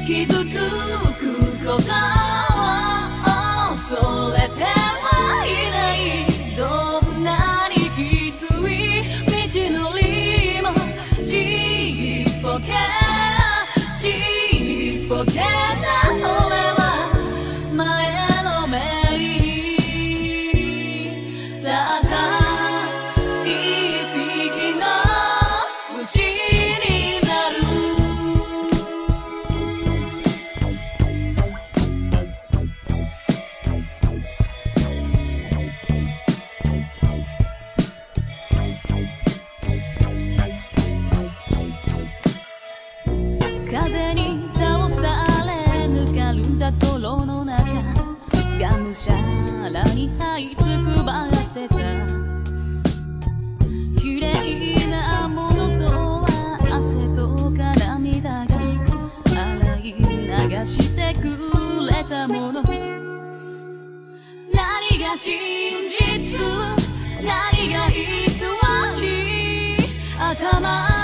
傷つくことを恐れてはいない。どんなにきつい道のりもちっぽけな俺は前のめりにたった一匹の虫になる。風に倒されぬかるんだ泥の中、がむしゃらに這いつくばってた。綺麗なものとは汗とか涙が洗い流してくれたもの。何が真実、何が偽り、頭